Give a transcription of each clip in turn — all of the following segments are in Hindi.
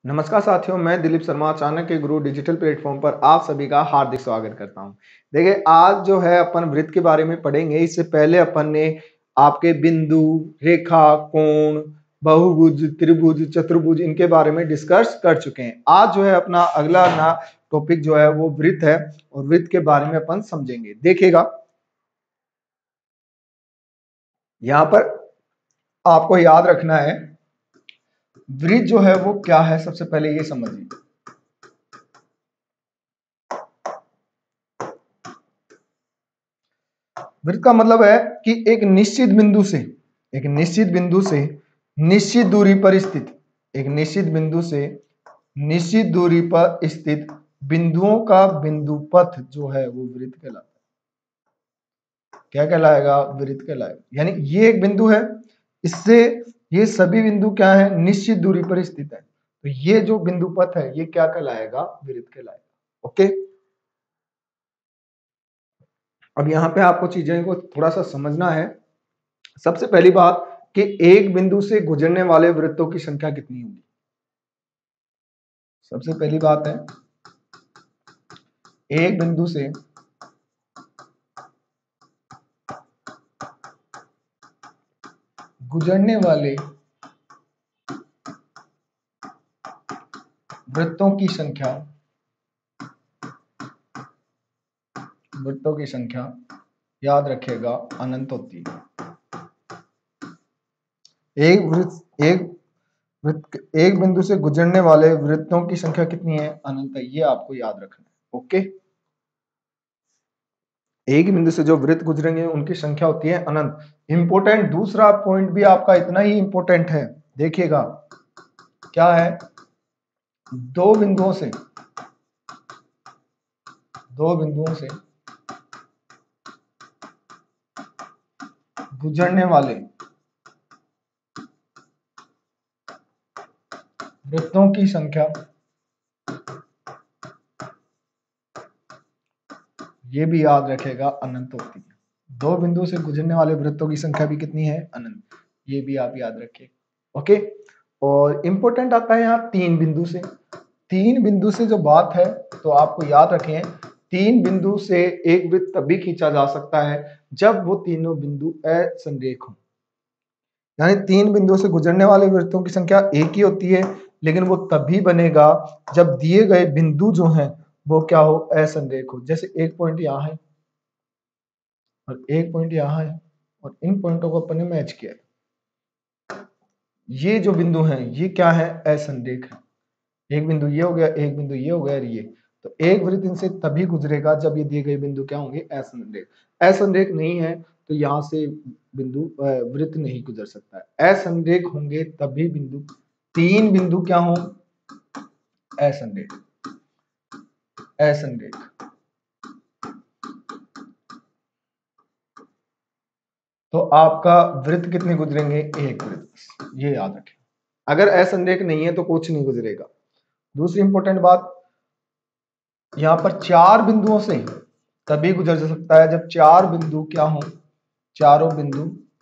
नमस्कार साथियों, मैं दिलीप शर्मा चाणक्य गुरु डिजिटल प्लेटफॉर्म पर आप सभी का हार्दिक स्वागत करता हूं। देखिए, आज जो है अपन वृत्त के बारे में पढ़ेंगे। इससे पहले अपन ने आपके बिंदु, रेखा, कोण, बहुभुज, त्रिभुज, चतुर्भुज इनके बारे में डिस्कस कर चुके हैं। आज जो है अपना अगला ना टॉपिक जो है वो वृत्त है और वृत्त के बारे में अपन समझेंगे। देखिएगा, यहाँ पर आपको याद रखना है वृत्त जो है वो क्या है। सबसे पहले ये समझिए, वृत्त का मतलब है कि एक निश्चित बिंदु से निश्चित दूरी पर स्थित निश्चित दूरी पर स्थित बिंदुओं का बिंदु पथ जो है वो वृत्त कहलाता है। क्या कहलाएगा? वृत्त कहलाएगा। यानी ये एक बिंदु है, इससे ये सभी बिंदु क्या है? निश्चित दूरी पर स्थित है। तो ये जो बिंदु पथ है ये क्या कहलाएगा? वृत्त कहलाएगा। ओके, अब यहाँ पे आपको चीजें को थोड़ा सा समझना है। सबसे पहली बात कि एक बिंदु से गुजरने वाले वृत्तों की संख्या कितनी होगी। सबसे पहली बात है, एक बिंदु से गुजरने वाले वृत्तों की संख्या याद रखिएगा अनंत होती है। एक बिंदु से गुजरने वाले वृत्तों की संख्या कितनी है? अनंत है। ये आपको याद रखना है। ओके, एक बिंदु से जो वृत्त गुजरेंगे उनकी संख्या होती है अनंत। इंपोर्टेंट दूसरा पॉइंट भी आपका इतना ही इंपोर्टेंट है, देखिएगा क्या है। दो बिंदुओं से गुजरने वाले वृत्तों की संख्या ये भी याद रखेगा अनंत होती है। दो बिंदु से गुजरने वाले वृत्तों की संख्या भी कितनी है? अनंत। ये भी आप याद रखिए। ओके, और इंपॉर्टेंट आता है यहाँ तीन बिंदु से जो बात है, तो आपको याद रखें तीन बिंदु से एक वृत्त तभी खींचा जा सकता है जब वो तीनों बिंदु असंरेख हो। यानी तीन बिंदुओं से गुजरने वाले वृत्तों की संख्या एक ही होती है, लेकिन वो तभी बनेगा जब दिए गए बिंदु जो हैं वो क्या हो? असंरेख हो। जैसे एक पॉइंट यहाँ है और एक पॉइंट यहाँ है और इन पॉइंटों को अपन ने मैच किया है। ये जो बिंदु हैं ये क्या है? असंरेख है। एक बिंदु ये हो गया, एक बिंदु ये हो गया, ये तो एक वृत्त इनसे तभी गुजरेगा जब ये दिए गए बिंदु क्या होंगे? असंरेख। असंरेख नहीं है तो यहाँ से बिंदु वृत्त नहीं गुजर सकता है। असंरेख होंगे तभी बिंदु, तीन बिंदु क्या हो? असंरेख। तो आपका वृत्त कितने गुजरेंगे? एक वृत्त। ये याद रखें। अगर असंरेख नहीं है तो कुछ नहीं गुजरेगा। दूसरी इंपॉर्टेंट बात, यहाँ पर चार बिंदुओं से तभी गुजर जा सकता है जब चार बिंदु क्या हो? चारों बिंदु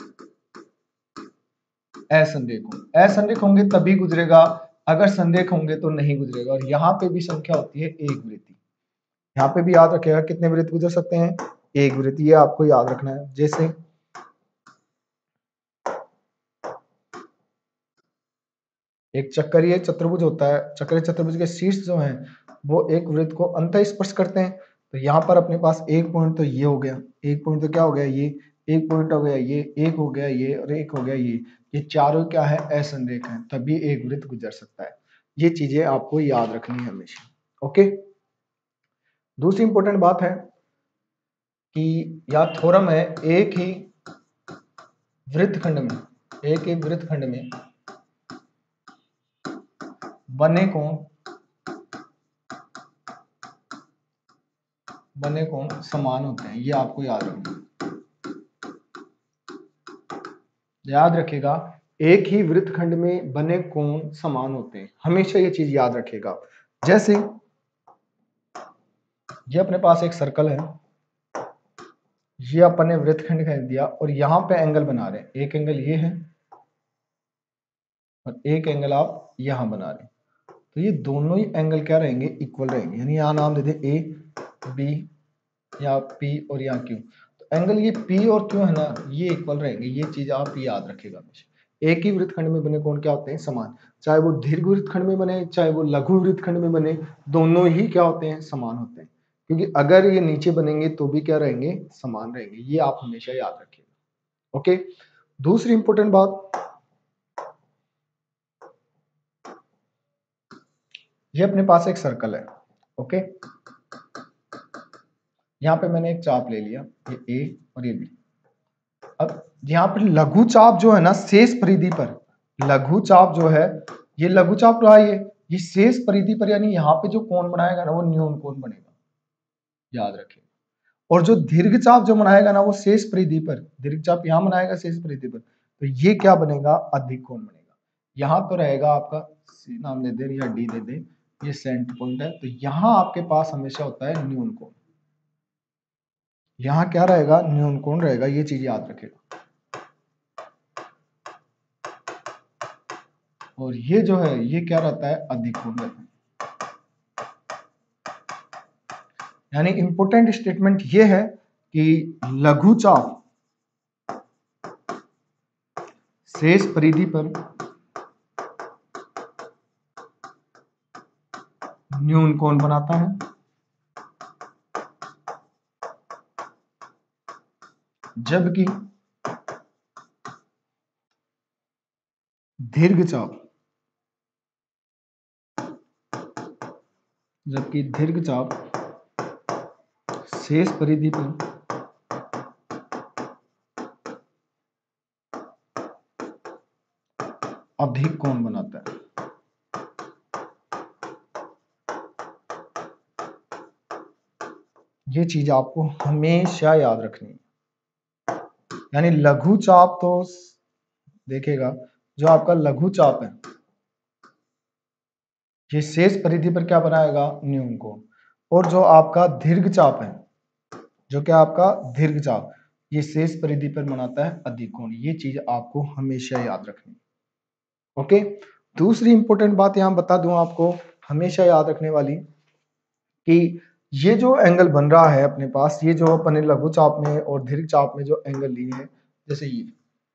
असंरेख हो। असंरेख होंगे तभी गुजरेगा, अगर संरेख होंगे तो नहीं गुजरेगा। और यहाँ पे भी संख्या होती है एक वृत्त। यहाँ पे भी याद रखिएगा कितने वृत्त गुजर सकते हैं? एक वृत्त। ये आपको याद रखना है। जैसे एक चक्रीय चतुर्भुज होता है, चक्रीय चतुर्भुज के शीर्ष जो हैं वो एक वृत्त को अंत स्पर्श करते हैं। तो यहाँ पर अपने पास एक पॉइंट तो ये हो गया, एक पॉइंट तो क्या हो गया? ये एक पॉइंट हो गया, ये एक हो गया, ये और एक हो गया, ये चारों क्या है? असंरेख है, तभी एक वृत्त गुजर सकता है। ये चीजें आपको याद रखनी है हमेशा। ओके, दूसरी इंपॉर्टेंट बात है कि या थ्योरम है, एक ही वृत्तखंड में बने कोण समान होते हैं। ये आपको याद रखना, याद रखेगा एक ही वृत्तखंड में बने कोण समान होते हैं। हमेशा ये चीज याद रखेगा। जैसे ये अपने पास एक सर्कल है, ये अपन ने वृत्तखंड कह दिया और यहाँ पे एंगल बना रहे हैं। एक एंगल ये है और एक एंगल आप यहां बना रहे हैं। तो ये दोनों ही एंगल क्या रहेंगे, इक्वल रहेंगे। यानी यहाँ नाम दे दे ए बी या पी और यहाँ क्यू। तो एंगल ये पी और क्यू है ना, ये इक्वल रहेंगे। ये चीज आप याद रखिएगा हमेशा। एक ही वृत्तखंड में बने कोण क्या होते हैं, समान। चाहे वो दीर्घ वृत्तखंड में बने, चाहे वो लघु वृत्तखंड में बने, दोनों ही क्या होते हैं, समान होते हैं। क्योंकि अगर ये नीचे बनेंगे तो भी क्या रहेंगे, समान रहेंगे। ये आप हमेशा याद रखिएगा। ओके, दूसरी इंपॉर्टेंट बात, ये अपने पास एक सर्कल है। ओके, यहाँ पे मैंने एक चाप ले लिया, ये ए और ये बी। अब यहाँ पर लघु चाप जो है ना, शेष परिधि पर, लघु चाप जो है, ये लघु चाप रहा, ये शेष परिधि पर, यानी यहाँ पे जो कोण बनाएगा ना, वो न्यून कोण बनेगा, याद रखिए। और जो दीर्घ चाप जो बनाएगा ना, वो शेष परिधि पर, दीर्घ चाप यहाँ बनाएगा शेष परिधि पर, तो ये क्या बनेगा, अधिक कोण बनेगा। यहाँ तो रहेगा आपका सी नाम दे दे या डी दे दे, ये सेंटर पॉइंट है। तो यहाँ आपके पास हमेशा होता है न्यून कोण। यहाँ क्या रहेगा, न्यून कोण रहेगा। ये चीज याद रखेगा। और ये जो है, ये क्या रहता है, अधिक कोण रहता है। यानी इंपोर्टेंट स्टेटमेंट ये है कि लघु चाप शेष परिधि पर न्यून कोण बनाता है, जबकि दीर्घ चाप शेष परिधि पर अधिक कोण बनाता है। ये चीज आपको हमेशा याद रखनी है। यानी लघु चाप तो देखेगा, जो आपका लघु चाप है, ये शेष परिधि पर क्या बनाएगा, न्यून कोण। और जो आपका दीर्घ चाप है, जो क्या आपका दीर्घ चाप, ये शेष परिधि पर बनाता है अधिक कोण। ये चीज आपको हमेशा याद रखनी। ओके, दूसरी इंपॉर्टेंट बात यहां बता दूं आपको, हमेशा याद रखने वाली, कि ये जो एंगल बन रहा है अपने पास, ये जो अपने लघु चाप में और दीर्घ चाप में जो एंगल लिए हैं, जैसे ये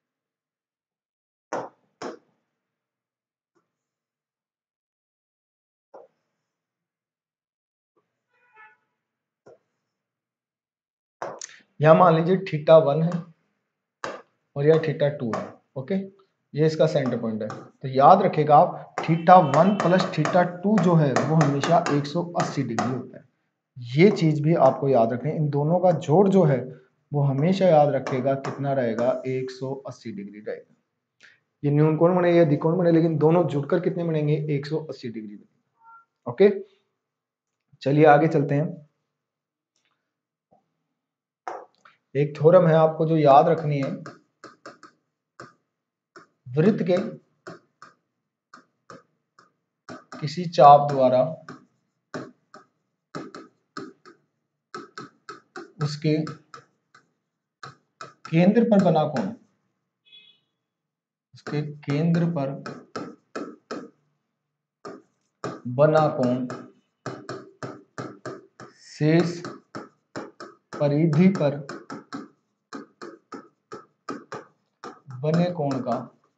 यहां मान लीजिए θ1 है और यह θ2 है। ओके, ये इसका सेंटर पॉइंट है। तो याद रखेगा आप, θ1 प्लस θ2 जो है वो हमेशा 180 डिग्री होता है। ये चीज भी आपको याद रखनी है। इन दोनों का जोड़ जो है वो हमेशा याद रखेगा, कितना रहेगा, 180 डिग्री रहेगा। ये न्यून कोण बने या अधिक कोण बने, लेकिन दोनों जुड़कर कितने बनेंगे, 180 डिग्री बनेंगे। ओके, चलिए आगे चलते हैं। एक थ्योरम है आपको जो याद रखनी है, वृत्त के किसी चाप द्वारा उसके केंद्र पर बना कोण, उसके केंद्र पर बना कोण शेष परिधि पर बने कोण का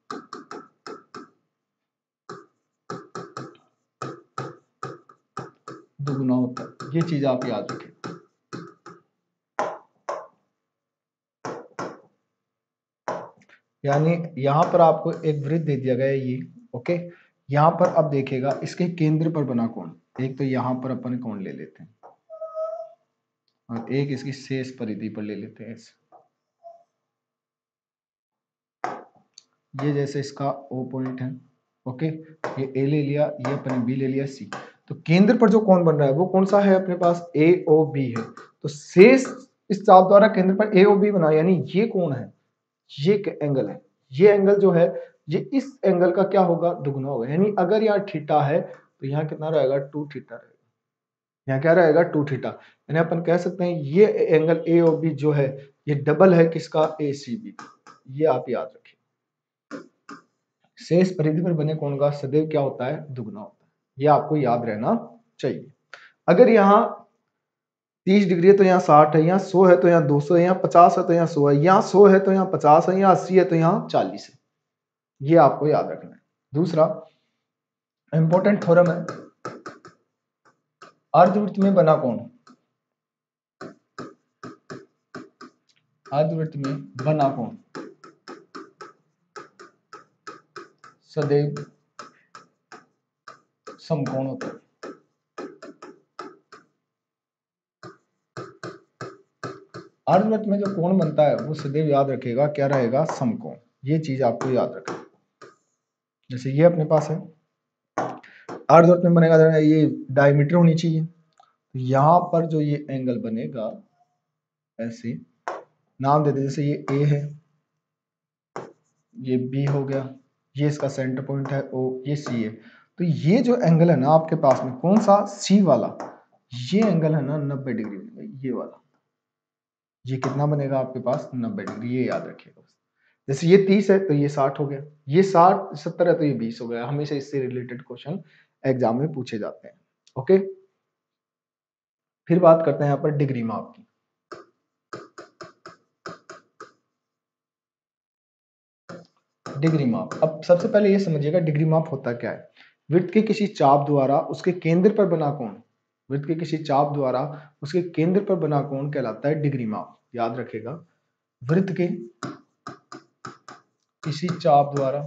दुगुना होता है। ये चीज आप याद रखें। यानी यहां पर आपको एक वृत्त दे दिया गया है ये। ओके, यहां पर अब देखिएगा, इसके केंद्र पर बना कोण, एक तो यहां पर अपन कोण ले लेते हैं और एक इसकी शेष परिधि पर ले लेते हैं। ये जैसे इसका ओ पॉइंट है। ओके, ये ए ले लिया, ये अपने बी ले लिया, सी। तो केंद्र पर जो कोण बन रहा है वो कौन सा है, अपने पास ए ओ बी है। तो शेष इस चाप द्वारा केंद्र पर ए ओ बी बना, यानी ये कोण है, ये एंगल है। ये एंगल जो है, ये इस एंगल का क्या होगा, दुगुना होगा। यानी अगर यहाँ थीटा है तो यहाँ कितना रहेगा, 2 थीटा रहेगा। यहाँ क्या रहेगा, 2 थीटा। यानी अपन कह सकते हैं ये एंगल ए ओ बी जो है, ये डबल है किसका, ए सी बी। ये आप याद रखिए। शेष परिधि पर बने कोण का सदैव क्या होता है, दुगुना होता है। ये आपको याद रहना चाहिए। अगर यहाँ 30 डिग्री है तो यहाँ 60 है, यहाँ 100 है तो यहाँ 200 है, यहाँ 50 है तो यहाँ 100 है, यहाँ 100 है तो यहाँ 50 है, यहाँ 80 है तो यहाँ 40 है। ये आपको याद रखना है। दूसरा इंपॉर्टेंट थ्योरम है, अर्धवृत्त में बना कोण, अर्धवृत्त में बना कोण सदैव समकोण होता है। अर्धवृत्त में जो कोण बनता है वो सदैव याद रखेगा क्या रहेगा, समकोण। ये चीज आपको याद रखना। जैसे ये अपने पास है, अर्धवृत्त में बनेगा, ये डायमीटर होनी चाहिए, तो यहाँ पर जो ये एंगल बनेगा ऐसे नाम दे दे, जैसे ये ए है, ये बी हो गया, ये इसका सेंटर पॉइंट है ओ, ये सी है। तो ये जो एंगल है ना आपके पास में, कौन सा, सी वाला, ये एंगल है ना 90 डिग्री बनेगा, ये वाला। ये कितना बनेगा आपके पास, 90 डिग्री, ये याद रखिएगा। जैसे ये 30 है तो ये 60 हो गया, ये 60 70 है तो ये 20 हो गया। हमेशा इससे रिलेटेड क्वेश्चन एग्जाम में पूछे जाते हैं। ओके, फिर बात करते हैं यहाँ पर डिग्री माप की। डिग्री माप, अब सबसे पहले ये समझिएगा डिग्री माप होता क्या है। वृत्त के किसी चाप द्वारा उसके केंद्र पर बना कोण, वृत्त के किसी चाप द्वारा उसके केंद्र पर बना कोण कहलाता है डिग्री माप। याद रखेगा, वृत्त के किसी चाप द्वारा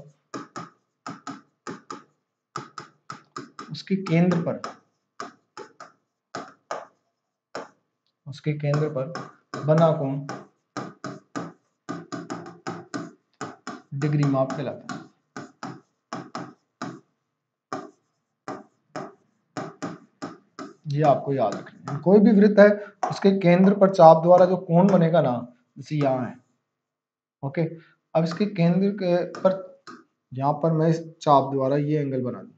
उसके केंद्र पर बना कोण डिग्री माप कहलाता है। ये आपको याद रखना है। कोई भी वृत्त है उसके केंद्र पर चाप द्वारा जो कोण बनेगा ना, जैसे यहाँ है, ओके, अब इसके केंद्र के पर, यहाँ पर मैं इस चाप द्वारा ये एंगल बना दूं,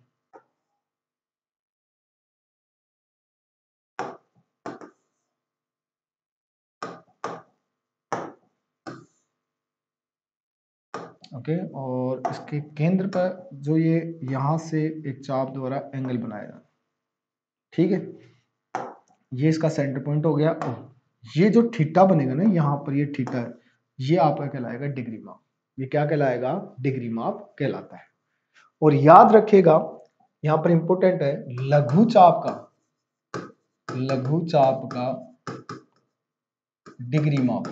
ओके, और इसके केंद्र पर जो ये यहाँ से एक चाप द्वारा एंगल बनाएगा, ठीक है, ये इसका सेंटर पॉइंट हो गया। ये जो थीटा बनेगा ना यहाँ पर, ये थीटा है, ये आपका कहलाएगा डिग्री माप। ये क्या कहलाएगा, डिग्री माप कहलाता है। और याद रखिएगा यहाँ पर इंपॉर्टेंट है, लघु चाप का डिग्री माप,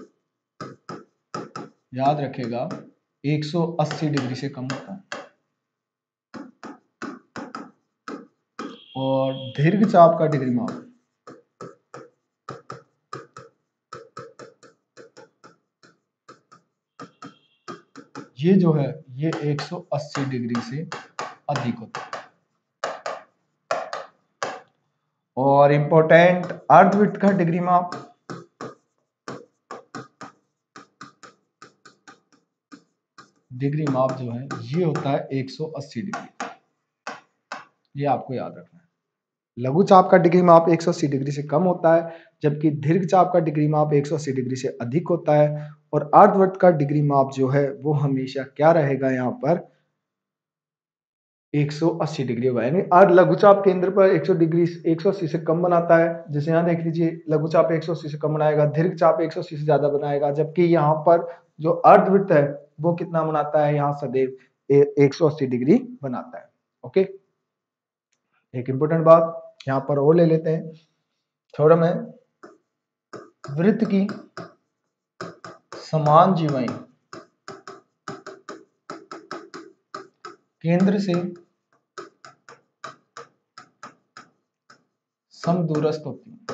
याद रखेगा 180 डिग्री से कम होता है। और दीर्घ चाप का डिग्री माप ये जो है ये 180 डिग्री से अधिक होता है। और इंपॉर्टेंट अर्धवृत्त का डिग्री माप, डिग्री माप जो है ये होता है 180 डिग्री। ये आपको याद रखना है। लघु चाप का डिग्री माप 180 डिग्री से कम होता है, जबकि दीर्घ चाप का डिग्री माप 180 डिग्री से अधिक होता है। और अर्धवृत्त का डिग्री माप जो है वो हमेशा क्या रहेगा, यहाँ पर 180 डिग्री होगा। यानी लघुचाप केंद्र पर 180 से कम बनाता है। जैसे यहाँ देख लीजिए, लघुचाप 180 से कम बनाएगा, दीर्घ चाप 180 से ज्यादा बनाएगा, जबकि यहाँ पर जो अर्धवृत्त है वो कितना बनाता है, यहाँ सदैव 180 डिग्री बनाता है। ओके, एक इंपॉर्टेंट बात यहाँ पर और ले लेते हैं, थ्योरम है, वृत्त की समान जीवाएं केंद्र से समदूरस्थ होती है।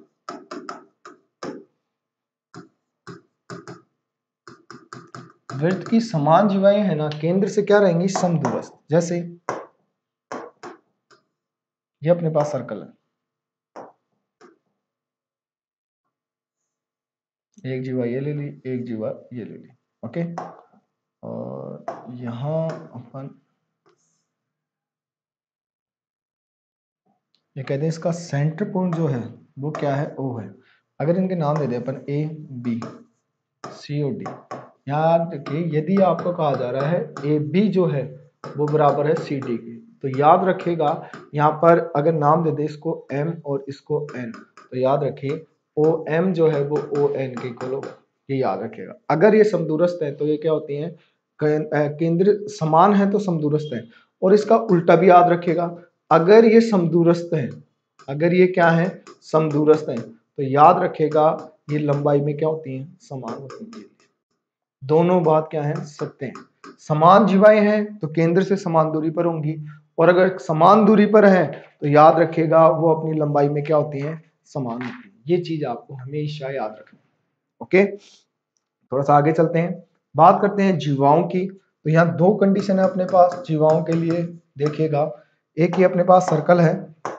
वृत्त की समान जीवाएं है ना, केंद्र से क्या रहेंगी, समदूरस्थ। जैसे ये अपने पास सर्कल है, एक जीवा ये ले ली, एक जीवा ये ले ली, ओके। और यहाँ अपन ये कहते हैं इसका सेंटर पॉइंट जो है वो क्या है, ओ है। अगर इनके नाम दे दे अपन ए बी सी और डी, याद रखिए यदि आपको कहा जा रहा है ए बी जो है वो बराबर है सी डी के, तो याद रखिएगा यहाँ पर अगर नाम दे दे इसको m और इसको n, तो याद रखिए OM जो है वो ON के इक्वल होगा, ये याद रखिएगा। अगर ये समदूरस्थ है तो ये क्या होती है, केंद्र समान है तो समदूरस्थ है, और इसका उल्टा भी याद रखिएगा। अगर ये समदूरस्थ है, अगर ये क्या है, समदूरस्थ है, तो याद रखिएगा ये लंबाई में क्या होती है, समान होती है। दोनों बात क्या है, सत्य है। समान जीवाएं हैं तो केंद्र से समान दूरी पर होंगी, और अगर समान दूरी पर है तो याद रखिएगा वो अपनी लंबाई में क्या होती है, समान होती है। ये चीज आपको हमेशा याद रखनी है। ओके, थोड़ा सा आगे चलते हैं, बात करते हैं जीवाओं की। तो यहाँ दो कंडीशन है अपने पास जीवाओं के लिए, देखिएगा। एक ही अपने पास सर्कल है,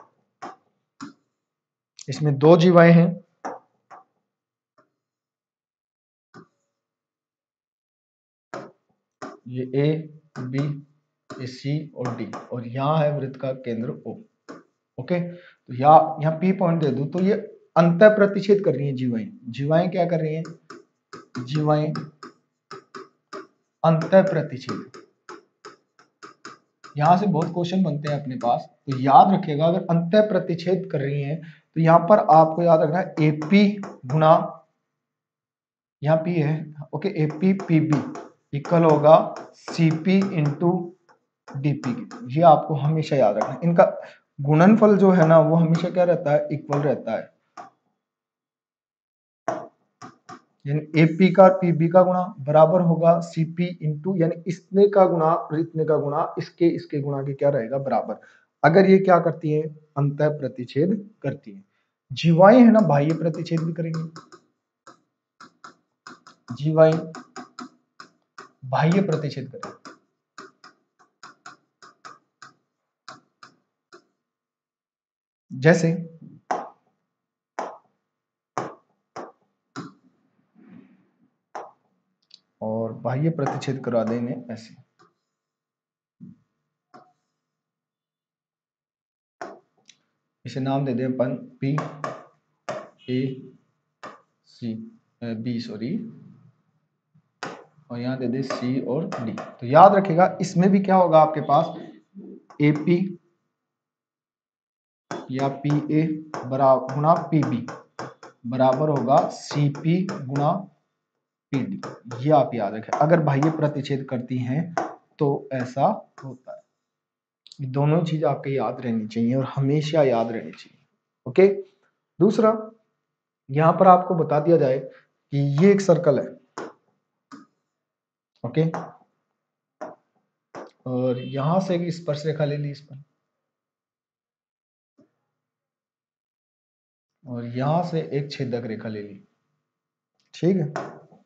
इसमें दो जीवाएं हैं, ये ए बी, ये सी और डी, और यहाँ है वृत्त का केंद्र ओ। ओके, तो यहाँ पी पॉइंट दे दूं तो ये अंत प्रतिच्छेद कर रही है जीवाएं। जीवाएं क्या कर रही हैं, जीवाएं अंत प्रतिच्छेद। यहाँ से बहुत क्वेश्चन बनते हैं अपने पास, तो याद रखिएगा अगर अंत प्रतिच्छेद कर रही हैं तो यहाँ पर आपको याद रखना है एपी गुणा, यहाँ पी है, ओके, एपी पीबी इक्वल होगा सीपी इंटू डीपी। ये आपको हमेशा याद रखना है। इनका गुणनफल जो है ना वो हमेशा क्या रहता है, इक्वल रहता है। यानी एपी का पीबी का गुणा बराबर होगा सीपी इंटू, यानी इसने का गुणा और इतने का गुणा इसके गुणा के क्या रहेगा, बराबर। अगर ये क्या करती है, अंत प्रतिच्छेद करती है। जीवाएं है ना बाह्य प्रतिच्छेद भी करेंगे, जीवाएं बाह्य प्रतिच्छेद करेंगे। जैसे और बाह्य प्रतिच्छेद करा देंगे ऐसे, इसे नाम दे दें अपन P A C B sorry, और यहाँ दे दे सी और डी। तो याद रखिएगा इसमें भी क्या होगा आपके पास, एपी या पी ए बराबर गुणा पीबी बराबर होगा सीपी गुणा पीडी। ये आप याद रखें, अगर बाह्य प्रतिच्छेद करती हैं तो ऐसा होता है। ये दोनों चीज आपके याद रहनी चाहिए और हमेशा याद रहनी चाहिए। ओके, दूसरा यहां पर आपको बता दिया जाए कि ये एक सर्कल है, ओके, और यहां से एक स्पर्श रेखा ले ली इस पर, और यहां से एक छेदक रेखा ले ली, ठीक है।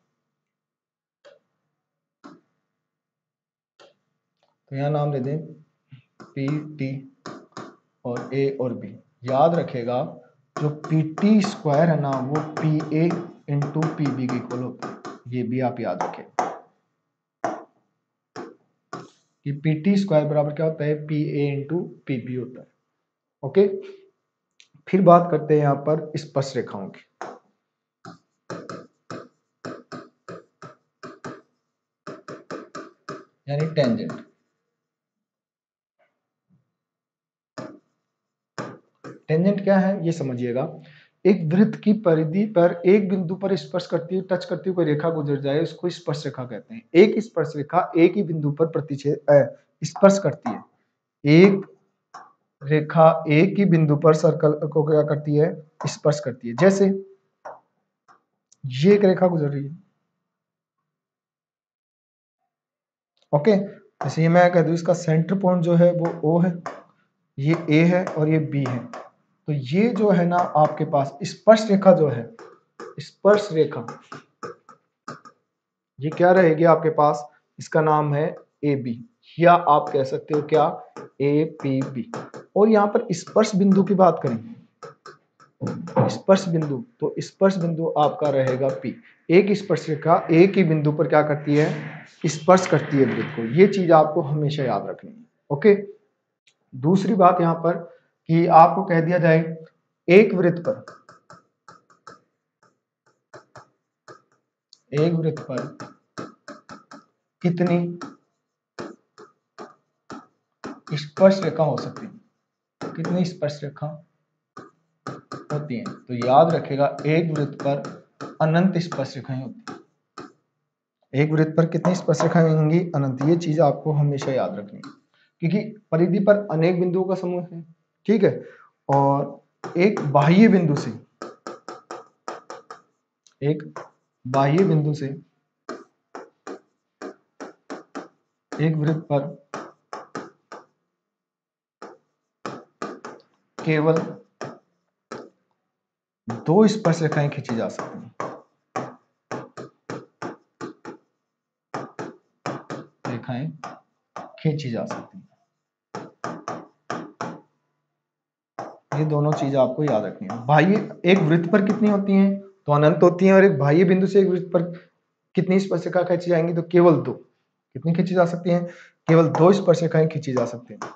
तो यहां नाम दे दें पी टी और ए और बी। याद रखेगा जो पी टी स्क्वायर है ना वो P A into P B के इक्वल होता है, ये भी आप याद रखें कि पी टी स्क्वायर बराबर क्या होता है, P A into P B होता है। ओके, फिर बात करते हैं यहां पर स्पर्श रेखाओं की। यानी टेंजेंट। टेंजेंट क्या है ये समझिएगा, एक वृत्त की परिधि पर एक बिंदु पर स्पर्श करती हुई टच करती हुई कोई रेखा गुजर जाए उसको स्पर्श रेखा कहते हैं। एक स्पर्श रेखा एक ही बिंदु पर प्रतिच्छेद स्पर्श करती है, एक रेखा एक ही बिंदु पर सर्कल को क्या करती है, स्पर्श करती है। जैसे ये एक रेखा गुजर रही है, ओके, जैसे ये मैं कह दूं इसका सेंटर पॉइंट जो है वो O है, ये A है और ये B है। तो ये जो है ना आपके पास स्पर्श रेखा जो है, स्पर्श रेखा ये क्या रहेगी आपके पास, इसका नाम है ए बी, या आप कह सकते हो क्या, ए पी बी। और यहाँ पर स्पर्श बिंदु की बात करें, स्पर्श बिंदु, तो स्पर्श बिंदु आपका रहेगा पी। एक स्पर्श रेखा एक ही बिंदु पर क्या करती है, स्पर्श करती है वृत्त को। ये चीज आपको हमेशा याद रखनी है। ओके, दूसरी बात यहाँ पर कि आपको कह दिया जाए एक वृत्त पर, एक वृत्त पर कितनी स्पर्श रेखा हो सकती है। कितनी स्पर्शरेखा होती हैं? तो याद रखेगा एक वृत्त पर अनंत स्पर्शरेखाएं होती हैं। एक वृत्त पर कितनी स्पर्शरेखाएं होंगी? अनंत। ये चीज आपको हमेशा याद रखनी है क्योंकि परिधि पर अनेक बिंदुओं का समूह है, ठीक है। और एक बाह्य बिंदु से एक वृत्त पर केवल 2 स्पर्शरेखाएं खींची जा सकती हैं। रेखाएं खींची जा सकती हैं। ये दोनों चीज आपको याद रखनी है। बाह्य एक वृत्त पर कितनी होती हैं? तो अनंत होती हैं। और एक बाह्य बिंदु से एक वृत्त पर कितनी स्पर्शरेखा खींची जाएंगी? तो केवल 2। कितनी खींची जा सकती हैं? केवल 2 स्पर्शरेखाएं खींची जा सकती हैं।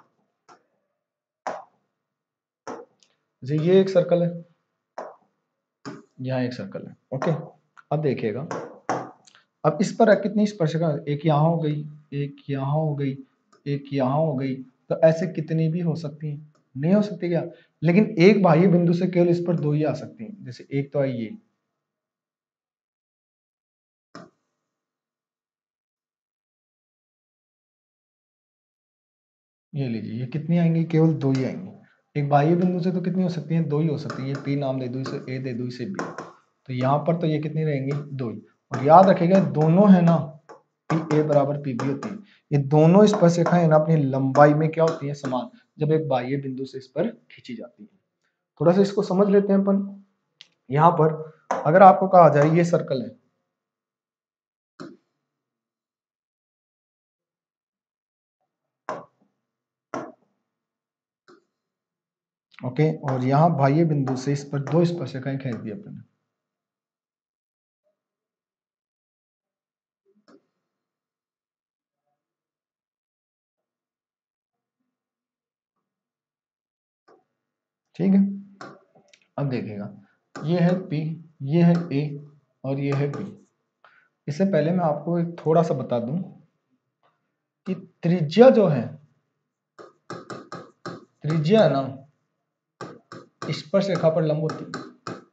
जी ये एक सर्कल है, यहाँ एक सर्कल है, ओके। अब देखिएगा, अब इस पर कितनी स्पर्शरेखा? एक यहाँ हो गई, एक यहाँ हो गई, एक यहाँ हो गई। तो ऐसे कितनी भी हो सकती हैं? नहीं हो सकती क्या? लेकिन एक बाह्य बिंदु से केवल इस पर 2 ही आ सकती हैं। जैसे एक तो आई ये लीजिए, ये कितनी आएंगी? केवल 2 ही आएंगी। एक बाह्य बिंदु से तो कितनी हो सकती है? 2 ही हो सकती है। ये पी नाम दे दूं, इसे ए दे दूं, इसे बी। तो यहाँ पर तो ये कितनी रहेंगी? 2 ही। और याद रखिएगा दोनों है ना, पी ए बराबर पी बी होती है। ये दोनों स्पर्शरेखाएं है ना अपनी लंबाई में क्या होती है? समान, जब एक बाह्य बिंदु से इस पर खींची जाती है। थोड़ा सा इसको समझ लेते हैं अपन। यहाँ पर अगर आपको कहा जाए ये सर्कल है, ओके, और यहाँ बाह्य बिंदु से इस पर 2 स्पर्शरेखाएं खींच दी अपन। ठीक है, अब देखिएगा, ये है P, ये है A और ये है B। इससे पहले मैं आपको एक थोड़ा सा बता दूं कि त्रिज्या जो है, त्रिज्या है ना स्पर्शरेखा पर लंब होती है।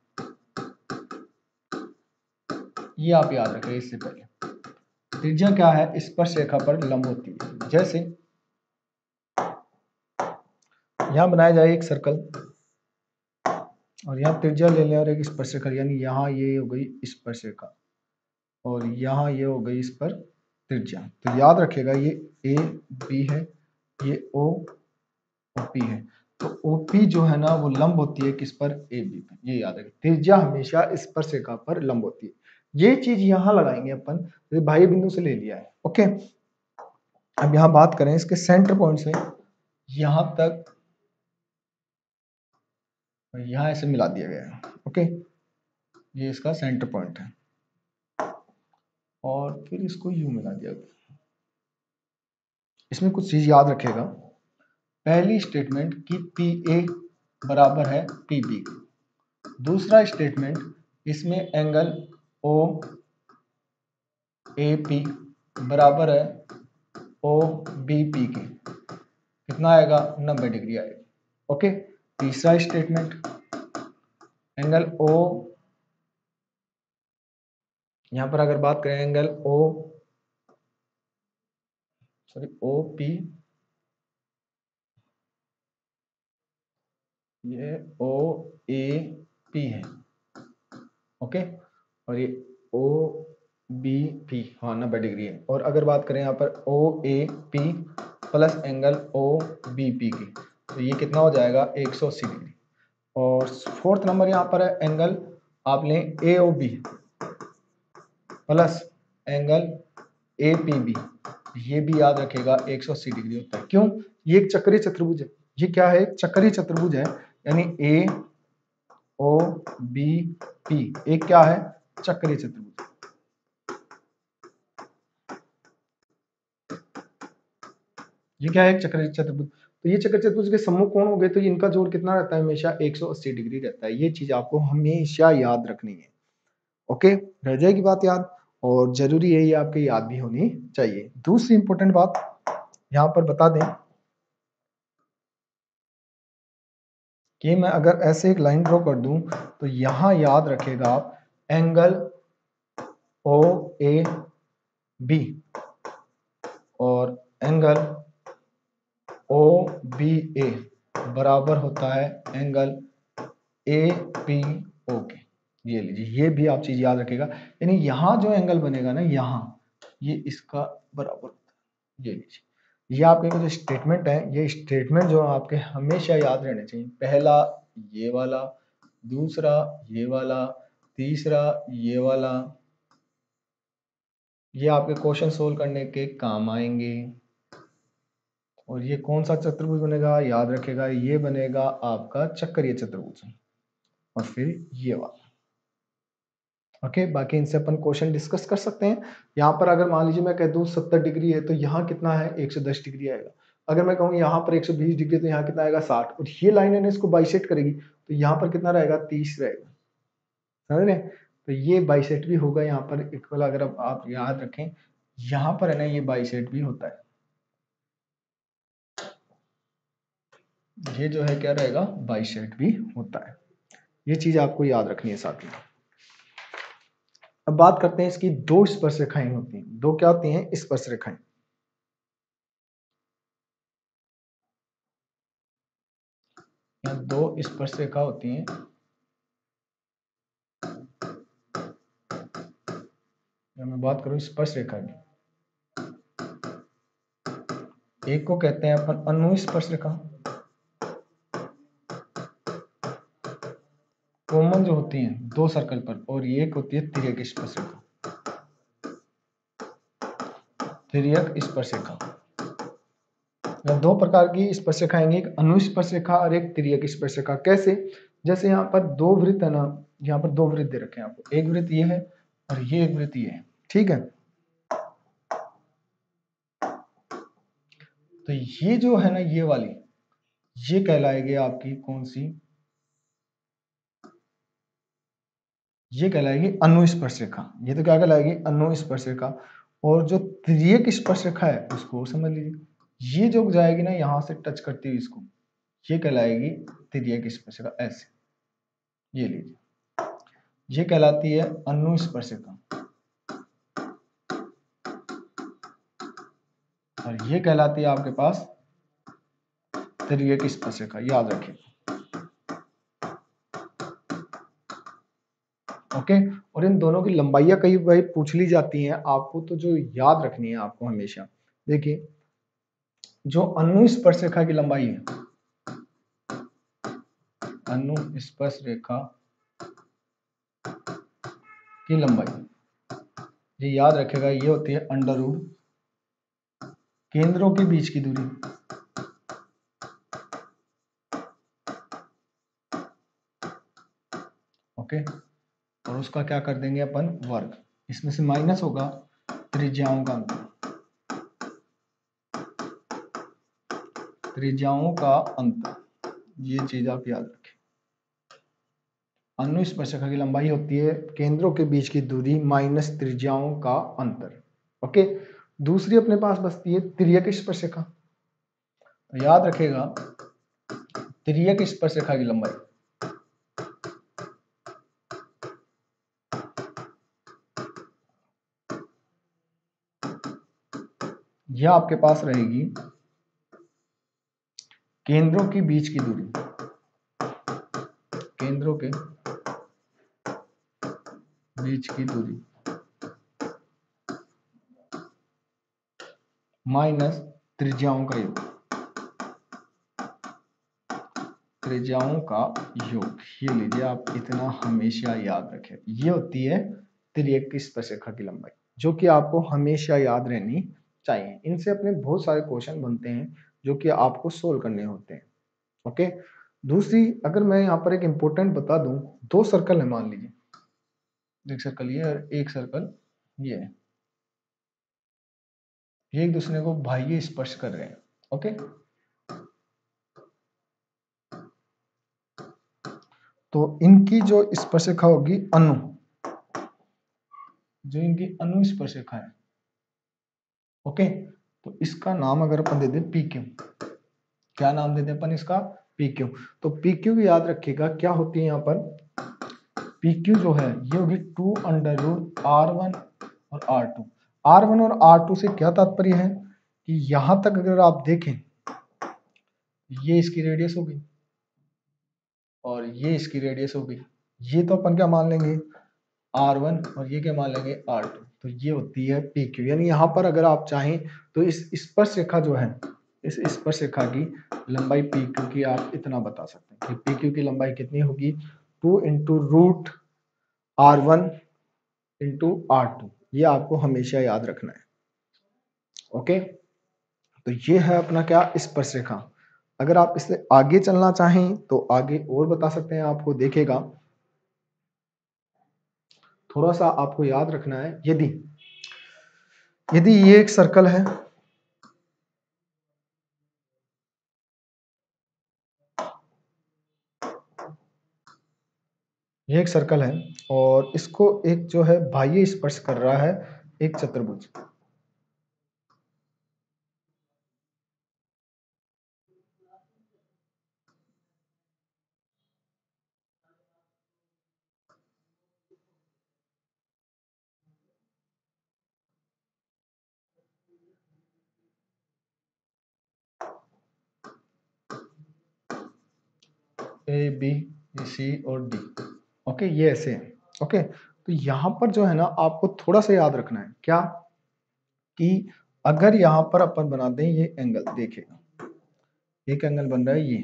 ये आप याद रखें। इससे पहले त्रिज्या क्या है? स्पर्शरेखा पर लंब होती है। जैसे यहां बनाया जाए एक सर्कल और यहाँ त्रिज्या ले लें और एक स्पर्शरेखा, यानी यहाँ ये हो गई स्पर्शरेखा और यहाँ ये हो गई इस पर त्रिज्या। तो याद रखिएगा ये ए बी है, ये ओ और पी है। तो ओपी जो है ना वो लंब होती है किस पर? ए बी पर। ये याद रखिए, त्रिज्या हमेशा स्पर्शरेखा पर लंब होती है। ये चीज यहाँ लगाएंगे अपन, तो बाह्य बिंदु से ले लिया है, ओके। अब यहाँ बात करें इसके सेंटर पॉइंट से, यहाँ तक और यहाँ ऐसे मिला दिया गया है, ओके। ये इसका सेंटर पॉइंट है और फिर इसको यू मिला दिया गया। इसमें कुछ चीज याद रखेगा। पहली स्टेटमेंट कि पी ए बराबर है पी बी। दूसरा स्टेटमेंट, इसमें एंगल ओ ए पी बराबर है ओ बी पी के। कितना आएगा? 90 डिग्री आएगा, ओके। तीसरा स्टेटमेंट, एंगल ओ, यहां पर अगर बात करें एंगल ओ पी, ये ओ ए पी है, ओके। और ये ओ बी पी, हाँ 90 डिग्री है। और अगर बात करें यहाँ पर O A P plus angle O B P की, तो ये कितना हो जाएगा? 180 डिग्री। और फोर्थ नंबर यहाँ पर है एंगल आप लें A O B plus angle A P B. ये भी याद रखेगा 180 डिग्री होता है। क्यों? ये एक चक्रीय चतुर्भुज है। ये क्या है? एक चक्रीय चतुर्भुज है, यानी ए ओ बी पी एक क्या है? चक्रीय चतुर्भुज। ये क्या है? एक चक्रीय चतुर्भुज। तो ये चक्रीय चतुर्भुज के सम्मुख कोण हो गए, तो इनका जोड़ कितना रहता है? हमेशा 180 डिग्री रहता है। ये चीज आपको हमेशा याद रखनी है, ओके। रह जाएगी बात याद, और जरूरी है ये आपके याद भी होनी चाहिए। दूसरी इंपॉर्टेंट बात यहाँ पर बता दें कि मैं अगर ऐसे एक लाइन ड्रॉ कर दूं तो यहां याद रखेगा आप एंगल ओ ए बी और एंगल ओ बी ए बराबर होता है एंगल ए पी ओ के। ये लीजिए, ये भी आप चीज याद रखेगा, यानी यहां जो एंगल बनेगा ना यहां, ये इसका बराबर होता है। ये लीजिए, ये आपके जो स्टेटमेंट है, ये स्टेटमेंट जो आपके हमेशा याद रहने चाहिए। पहला ये वाला, दूसरा ये वाला, तीसरा ये वाला, ये आपके क्वेश्चन सोल्व करने के काम आएंगे। और ये कौन सा चतुर्भुज बनेगा, याद रखेगा, ये बनेगा आपका चक्रीय चतुर्भुज। और फिर ये वाला। ओके, बाकी इनसे अपन क्वेश्चन डिस्कस कर सकते हैं। यहाँ पर अगर मान लीजिए मैं कह दूं 70 डिग्री है तो यहाँ कितना है, 110 डिग्री आएगा। अगर मैं कहूँ यहाँ पर 120 डिग्री तो यहाँ कितना आएगा, 60। और ये लाइन है ना, इसको बाइसेक्ट करेगी तो यहाँ पर कितना रहेगा, 30 रहेगा। समझ रहे? तो ये बाइसेक्ट भी होगा यहाँ पर इक्वल। अगर आप याद रखें, यहाँ पर है ना, ये बाइसेक्ट भी होता है। ये जो है क्या रहेगा, बाइसेक्ट भी होता है। ये चीज आपको याद रखनी है साथ में। अब बात करते हैं इसकी दो स्पर्श रेखाएं होती हैं। दो क्या होती हैं, स्पर्श रेखाएं। यहाँ दो स्पर्श रेखा होती हैं। जब मैं बात करूं स्पर्श रेखा की, एक को कहते हैं अपन अनुस्पर्श रेखा, कॉमन जो होती हैं दो सर्कल पर, और ये एक होती है तिर्यक स्पर्श रेखा। तिर्यक स्पर्श रेखा, दो प्रकार की स्पर्श रेखा आएंगी, एक अनुस्पर्श रेखा और एक तिर्यक स्पर्श रेखा। कैसे? जैसे यहाँ पर दो वृत्त है ना, यहाँ पर दो वृत्त दे रखे हैं आपको, एक वृत्त ये है और ये एक वृत्त ये है, ठीक है। तो ये जो है ना, ये वाली, ये कहलाएगी आपकी कौन सी, ये कहलाएगी अनुस्पर्श रेखा। ये तो क्या कहलाएगी, अनुस्पर्श रेखा। और जो तिर्यक स्पर्श रेखा है उसको समझ लीजिए, ये जो जाएगी ना यहां से टच करती हुई इसको, ये कहलाएगी तिर्यक स्पर्श रेखा। ऐसे ये लीजिए, ये कहलाती है अनुस्पर्श रेखा, और ये कहलाती है आपके पास तिर्यक स्पर्श रेखा। याद रखिए, ओके। और इन दोनों की लंबाइयां कई बार पूछ ली जाती हैं आपको, तो जो याद रखनी है आपको हमेशा, देखिए जो अनुस्पर्श रेखा की लंबाई है, अनुस्पर्श रेखा की लंबाई, ये याद रखेगा, ये होती है अंडर रूट केंद्रों के बीच की दूरी, ओके। और उसका क्या कर देंगे अपन, वर्ग। इसमें से माइनस होगा त्रिज्याओं का अंतर, त्रिज्याओं का अंतर, ये चीज आप याद रखें। अनुस्पर्श रेखा की लंबाई होती है केंद्रों के बीच की दूरी माइनस त्रिज्याओं का अंतर, ओके। दूसरी अपने पास बचती है तिर्यक स्पर्श रेखा। तो याद रखेगा, तिर्यक स्पर्श रेखा की लंबाई, यह आपके पास रहेगी केंद्रों के बीच की दूरी, केंद्रों के बीच की दूरी माइनस त्रिज्याओं का योग, त्रिज्याओं का योग। ये लीजिए, आप इतना हमेशा याद रखें, ये होती है तिर्यक स्पर्श रेखा की लंबाई, जो कि आपको हमेशा याद रहनी चाहिए। इनसे अपने बहुत सारे क्वेश्चन बनते हैं जो कि आपको सोल्व करने होते हैं, ओके। दूसरी, अगर मैं यहाँ पर एक इंपॉर्टेंट बता दूं, दो सर्कल है मान लीजिए, एक सर्कल ये और एक सर्कल ये है, ये एक दूसरे को बाह्य स्पर्श कर रहे हैं, ओके। तो इनकी जो स्पर्श रेखा होगी अनु, जो इनकी अनुस्पर्श रेखा है, ओके। तो इसका नाम अगर अपन दे दें पी क्यू, क्या नाम देते हैं अपन इसका, पी क्यू। तो पी क्यू भी याद रखिएगा क्या होती है यहाँ पर, पी क्यू जो है ये होगी 2√R1 और R2। R1 और R2 से क्या तात्पर्य है कि यहां तक अगर आप देखें ये इसकी रेडियस होगी और ये इसकी रेडियस होगी, ये तो अपन क्या मान लेंगे R1 और ये क्या मान लेंगे R2। तो ये होती है PQ। यानी यहाँ पर अगर आप चाहें तो इस स्पर्श रेखा जो है, इस स्पर्श रेखा की लंबाई PQ की आप इतना बता सकते हैं कि PQ की लंबाई कितनी होगी, 2 into root R1 into R2। ये आपको हमेशा याद रखना है। ओके, तो ये है अपना क्या, स्पर्श रेखा। अगर आप इससे आगे चलना चाहें तो आगे और बता सकते हैं आपको, देखेगा थोड़ा सा आपको याद रखना है। यदि यदि ये एक सर्कल है, ये एक सर्कल है और इसको एक जो है बाह्य स्पर्श कर रहा है एक चतुर्भुज। ए बी सी और डी। ओके, ये ऐसे है। ओके, तो यहां पर जो है ना आपको थोड़ा सा याद रखना है क्या, कि अगर यहां पर अपन बना दें ये एंगल, देखिएगा एक एंगल बन रहा है ये।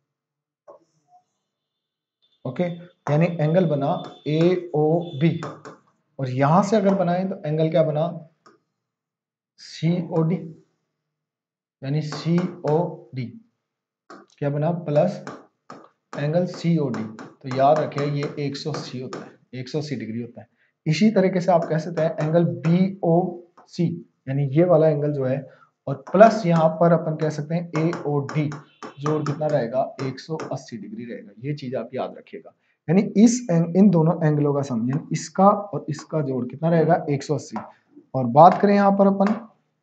ओके, यानी एंगल बना ए ओ बी, और यहां से अगर बनाए तो एंगल क्या बना, सी ओ डी, यानी सी ओ डी क्या बना, plus angle C O D. तो याद रखिए ये 180 होता है, 180 डिग्री होता है। इसी तरीके से आप कह सकते हैं एंगल बी ओ सी, यानी ये वाला एंगल जो है, और प्लस यहाँ पर अपन कह सकते हैं ए ओ डी, जोड़ कितना रहेगा, 180 डिग्री रहेगा। ये चीज आप याद रखिएगा। यानी इन दोनों एंगलों का सम, यानी इसका और इसका जोड़ कितना रहेगा, 180। और बात करें यहाँ पर अपन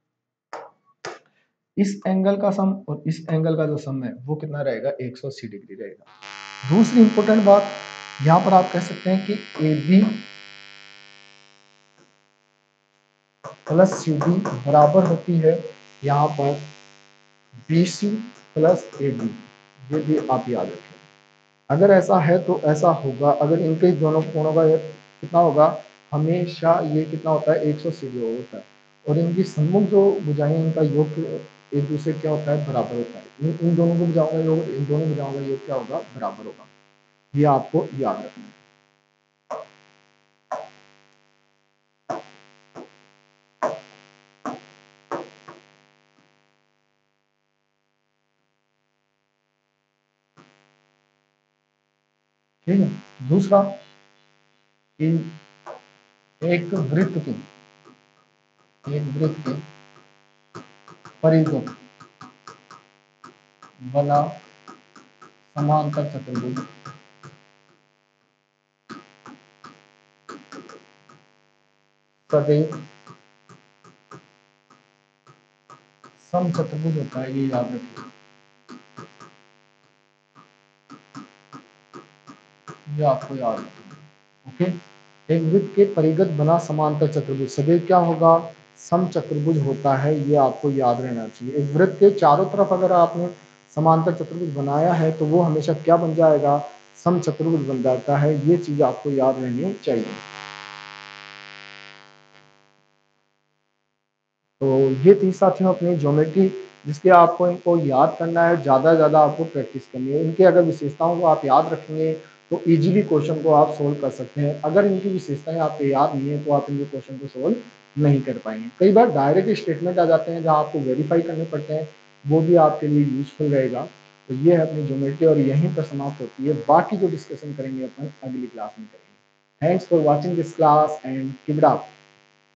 इस एंगल का सम और इस एंगल का जो सम है वो कितना रहेगा, 180 डिग्री रहेगा। दूसरी इंपॉर्टेंट बात यहां पर आप कह सकते हैं कि A B plus C D बराबर होती है यहाँ पर B C plus A D. ये भी आप याद रखें। अगर ऐसा है तो ऐसा होगा, अगर इनके दोनों कोणों का कितना होगा, हमेशा ये कितना होता है, 180 होता है। और इनकी सम्मुख जो भुजाएं इनका योग एक दूसरे क्या होता है, बराबर होता है। इन दोनों को भुजाओं का योग, इन दोनों भुजाओं का योग क्या होगा, बराबर होगा। ये आपको याद रखना है। ठीक है। दूसरा कि एक वृत्त की परिघ बना समांतर चतुर्भुज सदैव समचतुर्भुज होता है। ये याद रखिए, ये आपको याद रखना। ओके, एक वृत्त के परिगत बना समांतर चतुर्भुज सदैव क्या होगा, समचतुर्भुज होता है। ये आपको याद रहना चाहिए। एक वृत्त के चारों तरफ अगर आपने समांतर चतुर्भुज बनाया है तो वो हमेशा क्या बन जाएगा, समचतुर्भुज बन जाता है। ये चीज आपको याद रहनी चाहिए। तो ये थी साथियों अपनी ज्योमेट्री, जिसके आपको इनको याद करना है, ज़्यादा से ज़्यादा आपको प्रैक्टिस करनी है। इनके अगर विशेषताओं को आप याद रखेंगे तो इजीली क्वेश्चन को आप सोल्व कर सकते हैं। अगर इनकी विशेषताएं आपको याद नहीं है तो आप इनके क्वेश्चन को सोल्व नहीं कर पाएंगे। कई बार डायरेक्ट स्टेटमेंट आ जाते हैं जहाँ आपको वेरीफाई करने पड़ते हैं, वो भी आपके लिए यूजफुल रहेगा। तो ये है अपनी ज्योमेट्री और यहीं पर समाप्त होती है। बाकी जो डिस्कशन करेंगे अपन अगली क्लास में करेंगे। Thanks for watching this class and keep it up.